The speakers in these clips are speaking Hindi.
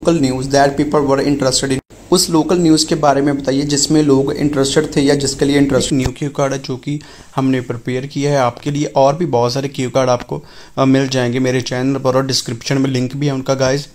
Local news that people were interested in. उस लोकल न्यूज़ के बारे में बताइए जिसमें लोग इंटरेस्टेड थे या जिसके लिए इंटरेस्ट। न्यू क्यू कार्ड है जो कि हमने प्रिपेयर किया है आपके लिए, और भी बहुत सारे क्यू कार्ड आपको मिल जाएंगे मेरे चैनल पर, और डिस्क्रिप्शन में लिंक भी है उनका गाइज।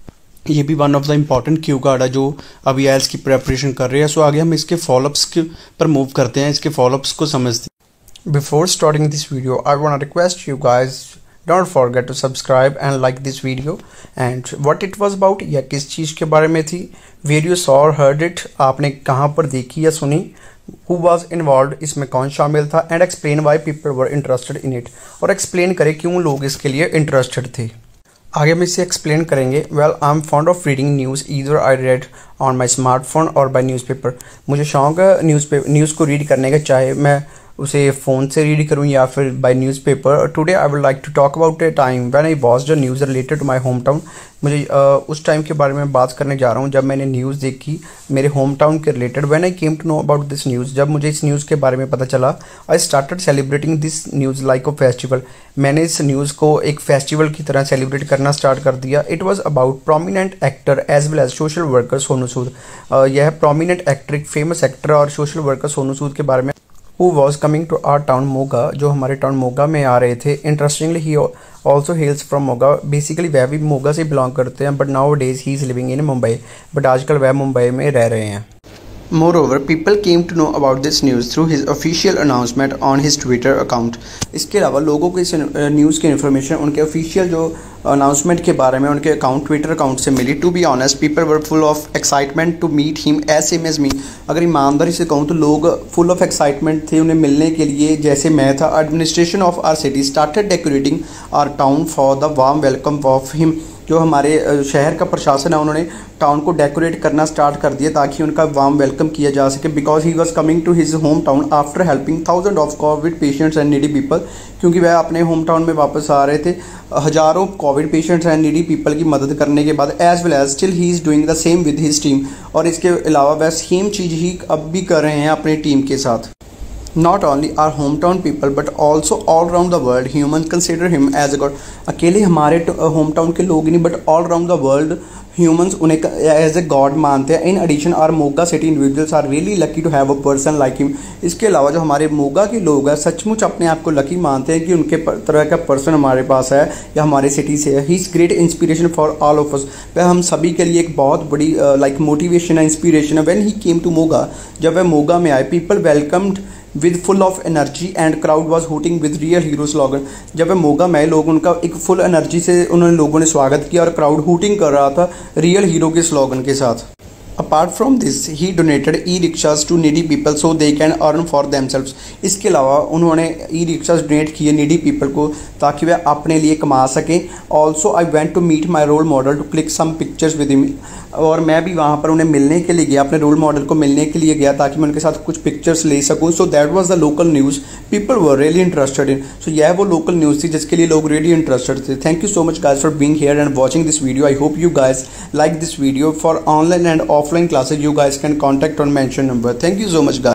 ये भी one of the important cue card है जो अभी आइल्स की प्रेपरेशन कर रहे हैं। सो आगे हम इसके फॉलोअप्स के पर मूव करते हैं, इसके फॉलोअप्स को समझते हैं। Before starting this video I want to request you guys, don't forget to subscribe and like this video. And what it was about, या किस चीज़ के बारे में थी, वीडियो सॉ और हर्ड इट, आपने कहाँ पर देखी या सुनी, हु वाज इन्वॉल्व, इसमें कौन शामिल था, and explain why people were interested in it, और एक्सप्लेन करें क्यों लोग इसके लिए इंटरेस्टेड थे। आगे हम इसे एक्सप्लेन करेंगे। Well I am fond of reading news, either I read on my smartphone और बाई न्यूज़पेपर। मुझे शौक है न्यूज़ को रीड करने का, चाहे मैं उसे फ़ोन से रीड करूँ या फिर by newspaper. Today I would like to talk about a time when I watched the news related to my home town. मुझे उस टाइम के बारे में बात करने जा रहा हूँ जब मैंने न्यूज़ देखी मेरे होम टाउन के related. When I came to know about this news, जब मुझे इस न्यूज़ के बारे में पता चला, I started celebrating this news like a festival. मैंने इस न्यूज़ को एक फेस्टिवल की तरह सेलिब्रेट करना स्टार्ट कर दिया। It was about prominent actor as well as social worker Sonu Sood. यह प्रोमिनेंट एक्टर, एक फेमस एक्टर और सोशल वर्कर सोनू सूद के बारे में, who was coming to our town Moga, जो हमारे टाउन मोगा में आ रहे थे। Interestingly he also hails from Moga. Basically वह भी मोगा से बिलोंग करते हैं, but nowadays he is living in Mumbai. But आजकल वह मुंबई में रह रहे हैं। Moreover, people came to know about this news through his official announcement on his Twitter account. इसके अलावा लोगों को इस न्यूज़ की इन्फॉर्मेशन उनके ऑफिशियल जो अनाउंसमेंट के बारे में उनके अकाउंट, ट्विटर अकाउंट से मिली। To be honest, people were full of excitement to meet him as same as me. अगर ईमानदारी से कहूँ तो लोग फुल ऑफ एक्साइटमेंट थे उन्हें मिलने के लिए जैसे मैं था। Administration of our city started decorating our town for the warm welcome of him. जो हमारे शहर का प्रशासन है उन्होंने टाउन को डेकोरेट करना स्टार्ट कर दिया ताकि उनका वार्म वेलकम किया जा सके। Because he was coming to his home town after helping thousand of COVID patients and needy people. क्योंकि वह अपने होम टाउन में वापस आ रहे थे हज़ारों COVID patients and needy people की मदद करने के बाद। As well as still he is doing the same with his team. और इसके अलावा वह सेम चीज़ ही अब भी कर रहे हैं अपनी टीम के साथ। Not only our hometown people but also all around the world humans consider him as a god. अकेले हमारे होम टाउन के लोग नहीं, but all around the world humans उन्हें एज ए गॉड मानते हैं। In addition our Moga city individuals are really lucky to have a person like him. इसके अलावा जो हमारे मोगा के लोग हैं सचमुच अपने आप को लकी मानते हैं कि उनके तरह का पर्सन हमारे पास है या हमारे सिटी से है। He is great inspiration for all of us. वह हम सभी के लिए एक बहुत बड़ी लाइक मोटिवेशन है, इंस्पिरेशन है। When he came to Moga, जब वह मोगा में आए, people welcomed with full of energy and crowd was hooting with real hero slogan. जब वह मोगा में लोग उनका एक फुल एनर्जी से उन्होंने लोगों ने स्वागत किया और क्राउड हूटिंग कर रहा था रियल हीरो के स्लोगन के साथ। Apart from this he donated e rickshaws to needy people so they can earn for themselves. इसके अलावा उन्होंने ई रिक्शाज डोनेट किए नीडी पीपल को ताकि वह अपने लिए कमा सकें। Also I went to meet my role model to click some pictures with him. और मैं भी वहाँ पर उन्हें मिलने के लिए गया, अपने रोल मॉडल को मिलने के लिए गया ताकि मैं उनके साथ कुछ पिक्चर्स ले सकूँ। So that was the local news people were really interested in. सो यह वो लोकल न्यूज़ थी जिसके लिए लोग रियली इंटरेस्टेड थे। Thank you so much guys for being here and watching this video. I hope you guys like this video. For online and offline classes you guys can contact on mentioned number. Thank you so much guys.